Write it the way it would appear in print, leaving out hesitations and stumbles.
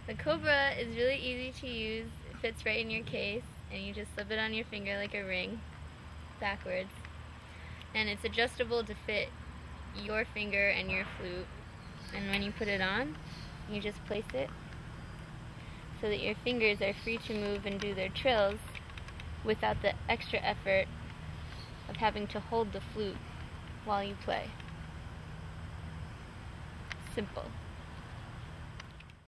The Cobra is really easy to use. It fits right in your case, and you just slip it on your finger like a ring, backwards. And it's adjustable to fit your finger and your flute. And when you put it on, you just place it so that your fingers are free to move and do their trills without the extra effort of having to hold the flute while you play. Simple.